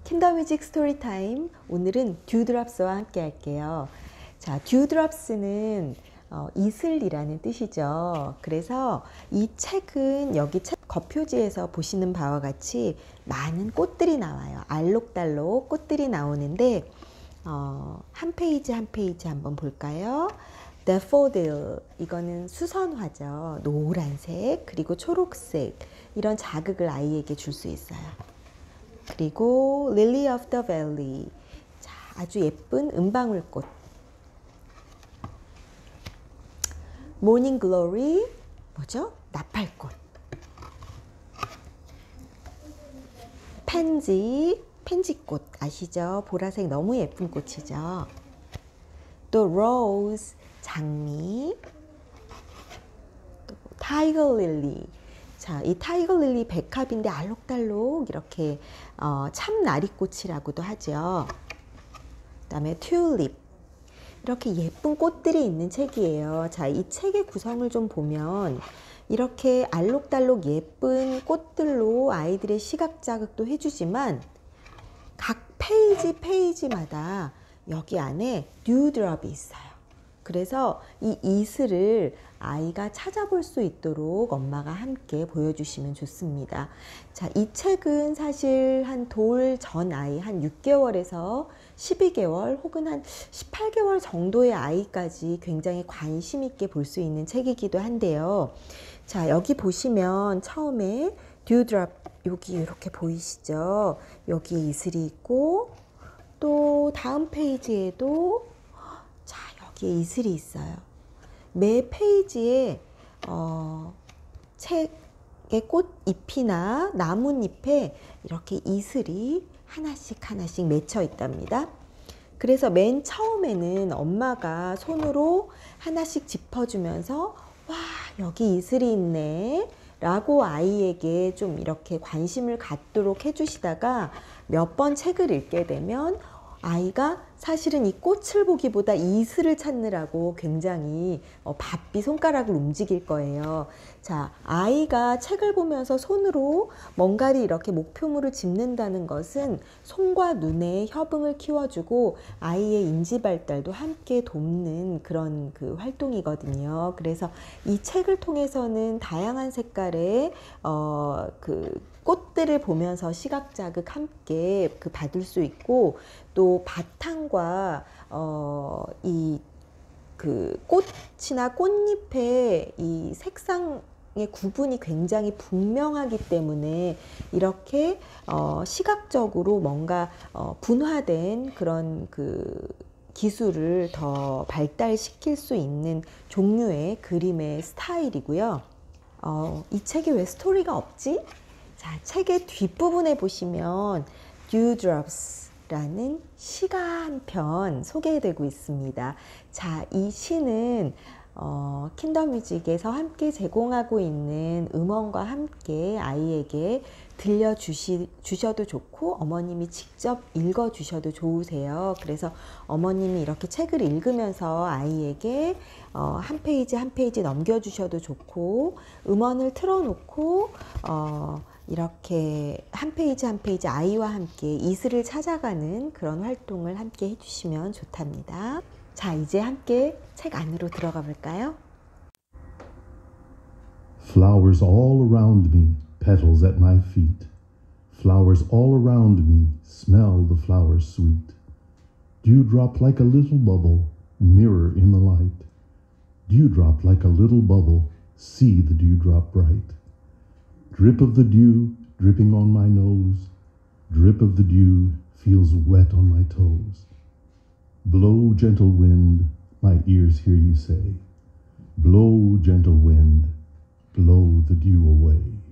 킨더뮤직 스토리타임. 오늘은 듀드롭스와 함께 할게요. 자, 듀드롭스는 이슬이라는 뜻이죠. 그래서 이 책은 여기 책 겉표지에서 보시는 바와 같이 많은 꽃들이 나와요. 알록달록 꽃들이 나오는데 한 페이지 한 페이지 한번 볼까요? 데포딜, 이거는 수선화죠. 노란색 그리고 초록색, 이런 자극을 아이에게 줄 수 있어요. 그리고 Lily of the Valley, 자, 아주 예쁜 은방울꽃. Morning Glory, 뭐죠? 나팔꽃. 펜지, 펜지꽃 아시죠? 보라색 너무 예쁜 꽃이죠. 또 Rose, 장미. 또 타이거 릴리. 자, 이 타이거 릴리 백합인데 알록달록 이렇게 참나리꽃이라고도 하죠. 그 다음에 튤립. 이렇게 예쁜 꽃들이 있는 책이에요. 자, 이 책의 구성을 좀 보면 이렇게 알록달록 예쁜 꽃들로 아이들의 시각 자극도 해주지만 각 페이지마다 여기 안에 듀드롭이 있어요. 그래서 이 이슬을 아이가 찾아볼 수 있도록 엄마가 함께 보여주시면 좋습니다. 자, 이 책은 사실 한 돌 전 아이, 한 6개월에서 12개월 혹은 한 18개월 정도의 아이까지 굉장히 관심 있게 볼 수 있는 책이기도 한데요. 자, 여기 보시면 처음에 듀드롭, 여기 이렇게 보이시죠? 여기에 이슬이 있고, 또 다음 페이지에도 여기에 이슬이 있어요. 매 페이지에 책의 꽃잎이나 나뭇잎에 이렇게 이슬이 하나씩 맺혀 있답니다. 그래서 맨 처음에는 엄마가 손으로 하나씩 짚어주면서 와, 여기 이슬이 있네 라고 아이에게 좀 이렇게 관심을 갖도록 해주시다가 몇 번 책을 읽게 되면 아이가 사실은 이 꽃을 보기보다 이슬을 찾느라고 굉장히 바삐 손가락을 움직일 거예요. 자, 아이가 책을 보면서 손으로 뭔가를 이렇게 목표물을 짚는다는 것은 손과 눈의 협응을 키워주고 아이의 인지 발달도 함께 돕는 그런 그 활동이거든요. 그래서 이 책을 통해서는 다양한 색깔의 꽃들을 보면서 시각 자극 함께 받을 수 있고, 또 바탕과 이 꽃이나 꽃잎의 이 색상의 구분이 굉장히 분명하기 때문에 이렇게 시각적으로 뭔가 분화된 그런 기술을 더 발달시킬 수 있는 종류의 그림의 스타일이고요. 이 책에 왜 스토리가 없지? 자, 책의 뒷부분에 보시면 Dewdrops라는 시가 한 편 소개되고 있습니다. 자, 이 시는 킨더뮤직에서 함께 제공하고 있는 음원과 함께 아이에게 들려주셔도 좋고 어머님이 직접 읽어주셔도 좋으세요. 그래서 어머님이 이렇게 책을 읽으면서 아이에게 한 페이지 한 페이지 넘겨주셔도 좋고, 음원을 틀어놓고 이렇게 한 페이지 한 페이지 아이와 함께 이슬을 찾아가는 그런 활동을 함께 해주시면 좋답니다. 자, 이제 함께 책 안으로 들어가 볼까요? Flowers all around me, petals at my feet. Flowers all around me, smell the flowers sweet. Dewdrop like a little bubble, mirror in the light. Dewdrop like a little bubble, see the dewdrop bright. Drip of the dew, dripping on my nose. Drip of the dew, feels wet on my toes. Blow, gentle wind, my ears hear you say. Blow, gentle wind, blow the dew away.